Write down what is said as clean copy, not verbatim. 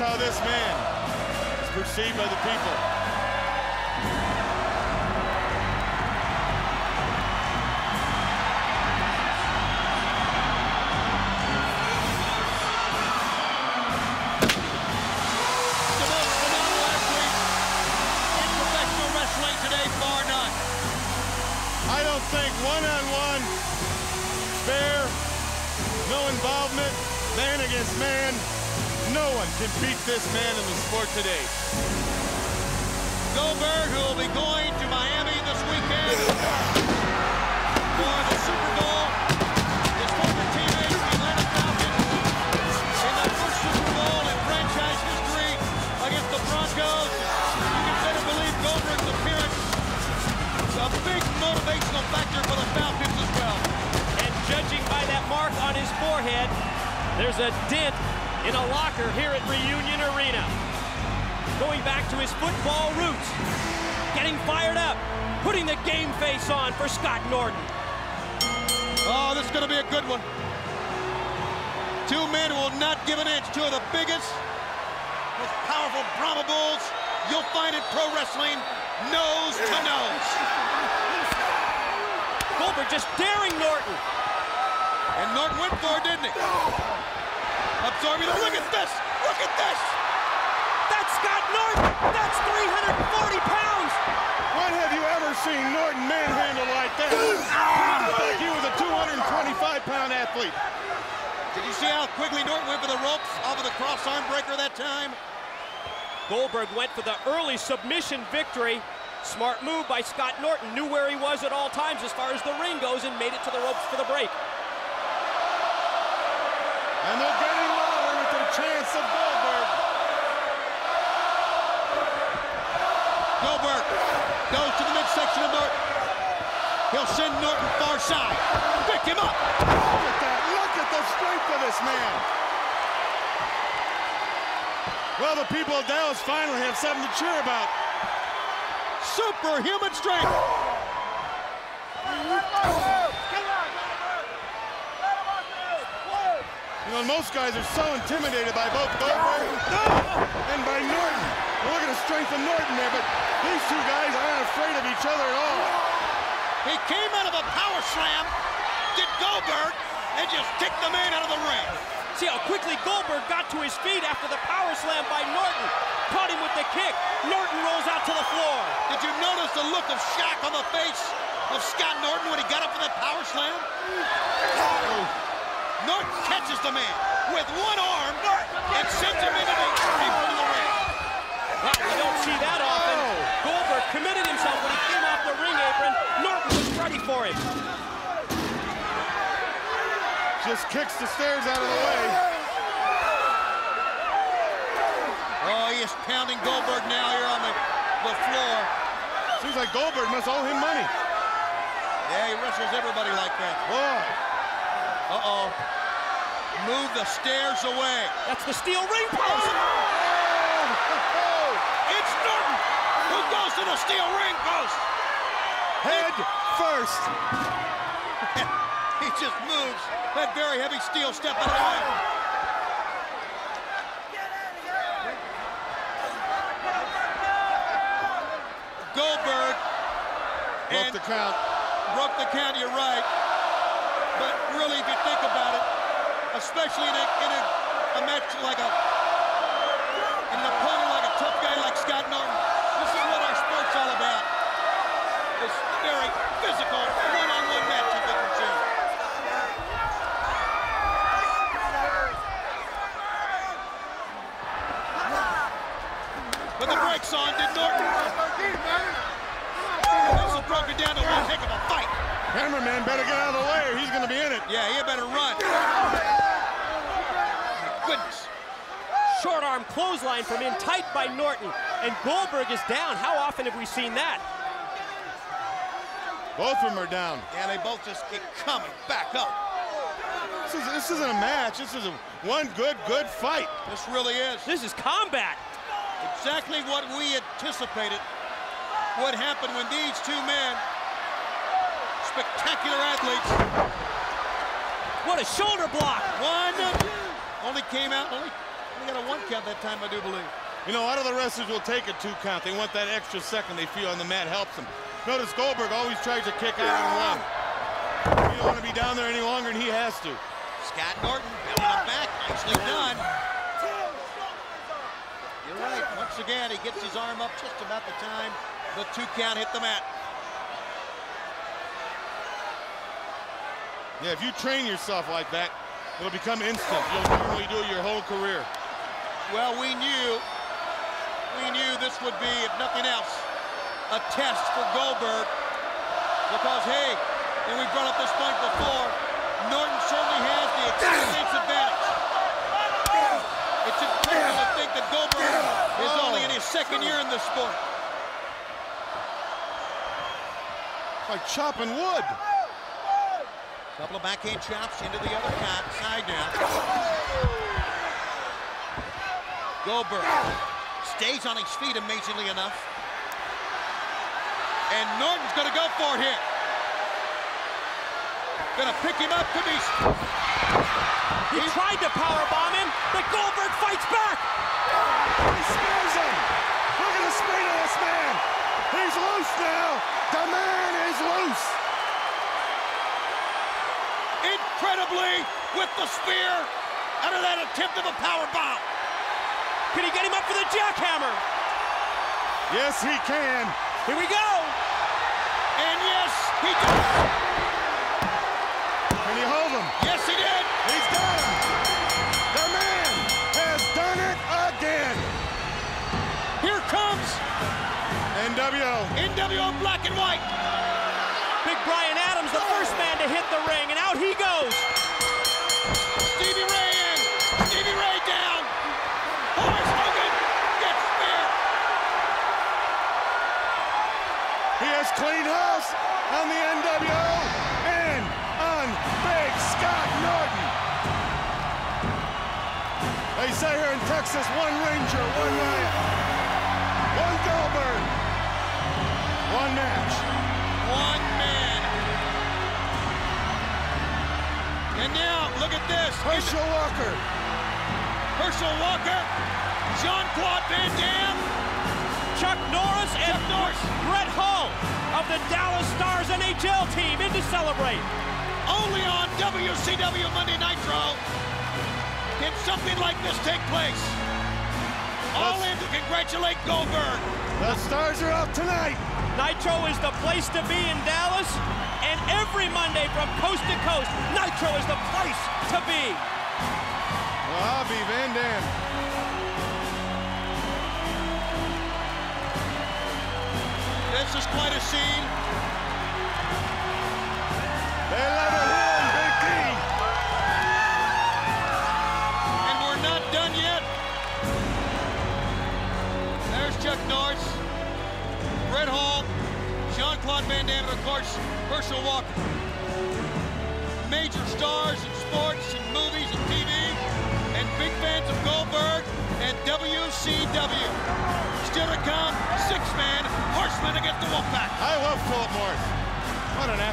how this man is perceived by the people. The most phenomenal athlete in professional wrestling today, bar none. I don't think one-on-one, fair, no involvement, man against man, no one can beat this man in the sport today. Goldberg, who will be going to Miami this weekend for the Super Bowl. His former teammate, the Atlanta Falcons, in their first Super Bowl in franchise history against the Broncos. You can better believe Goldberg's appearance is a big motivational factor for the Falcons as well. And judging by that mark on his forehead, there's a dent in a locker here at Reunion Arena. Going back to his football roots, getting fired up, putting the game face on for Scott Norton. Oh, this is going to be a good one. Two men who will not give an inch. Two of the biggest, most powerful Brahma Bulls you'll find in pro wrestling, nose to nose. Goldberg just daring Norton. And Norton went for it, didn't he? Absorbing it. Look at this! Look at this! That's Scott Norton! That's 340 pounds! When have you ever seen Norton manhandled like that? He was a 225-pound athlete. Did you see how quickly Norton went for the ropes off of the cross arm breaker that time? Goldberg went for the early submission victory. Smart move by Scott Norton. Knew where he was at all times as far as the ring goes and made it to the ropes for the break. And they're getting louder with their chants of Goldberg. Goldberg goes to the midsection of Norton. He'll send Norton far side. Pick him up. Look at that. Look at the strength of this man. Well, the people of Dallas finally have something to cheer about. Superhuman strength. You know, most guys are so intimidated by both Goldberg and by Norton. Well, look at the strength of Norton there, but these two guys aren't afraid of each other at all. He came out of a power slam, did Goldberg, and just kicked the man out of the ring. See how quickly Goldberg got to his feet after the power slam by Norton. Caught him with the kick. Norton rolls out to the floor. Did you notice the look of shock on the face of Scott Norton when he got up for that power slam? Norton catches the man with one arm and sends him into the ring. Well, we don't see that often. Goldberg committed himself when he came off the ring apron. Norton was ready for him. Just kicks the stairs out of the way. Oh, he is pounding Goldberg now here on the floor. Seems like Goldberg must owe him money. Yeah, he wrestles everybody like that. Boy. Uh-oh. Move the stairs away. That's the steel ring post. It's Norton who goes to the steel ring post. Head first. He just moves that very heavy steel step out of the way. Goldberg Broke the count. Broke the count, you're right. But really, if you think about it, especially in a match like an opponent like a tough guy like Scott Norton, this is what our sport's all about. This very physical one-on-one match you can see. With the brakes on, did Norton. This is broken down to one heck of a fight. Cameraman better get out of the way or he's going to be in it. Yeah, he better run. My goodness. Short arm clothesline from in tight by Norton. And Goldberg is down. How often have we seen that? Both of them are down. Yeah, they both just keep coming back up. This isn't a match. This is one good fight. This really is. This is combat. Exactly what we anticipated would happen when these two men, spectacular athletes. What a shoulder block. One only came out, only He got a 1 count that time, I do believe. You know, a lot of the wrestlers will take a 2 count. They want that extra second they feel on the mat helps them. Notice Goldberg always tries to kick out on 1. You don't want to be down there any longer than he has to. Scott Norton belling him back. Nicely done. You're right. Once again, he gets his arm up just about the time the 2 count hit the mat. Yeah, if you train yourself like that, it'll become instant. You'll normally do it your whole career. Well, we knew this would be, if nothing else, a test for Goldberg. Because, hey, and we brought up this point before, Norton certainly has the experience advantage. It's incredible to think that Goldberg is only in his 2nd year in this sport. Like chopping wood. Couple of backhand chops into the other side now. Goldberg stays on his feet amazingly enough. And Norton's gonna go for it here. Gonna pick him up, could be. He tried to powerbomb him, but Goldberg fights back. He spears him. Look at the speed of this man. He's loose now. The man is loose. Incredibly, with the spear, out of that attempt of a powerbomb. Can he get him up for the jackhammer? Yes, he can. Here we go. And yes, he did. Can he hold him? Yes, he did. He's got him. The man has done it again. Here comes NWO. NWO black and white. Big Brian Adams, the first man to hit the ring, and out he goes. Stevie Ray in. Stevie Ray down. Horace Hogan gets speared. He has clean house on the NWO and on Big Scott Norton. They say here in Texas, 1 Ranger, 1 Riot, 1 Goldberg, 1 match. 1 man. And now, look at this. Herschel Walker. Herschel Walker, Jean-Claude Van Damme, Chuck Norris and Brett Hull of the Dallas Stars NHL team in to celebrate. Only on WCW Monday Nitro can something like this take place. All in to congratulate Goldberg. The Stars are up tonight. Nitro is the place to be in Dallas, and every Monday from coast to coast, Nitro is the place to be. Well, I'll be Van Damme. This is quite a scene. They love it here in Big D. And we're not done yet. There's Chuck Norris, Brett Hall, Jean-Claude Van Damme, and of course, Herschel Walker. Major stars in sports and movies and TV, and big fans of Goldberg and WCW. Still to come, 6-man Horseman against the Wolfpack. I love Philip Morris. What an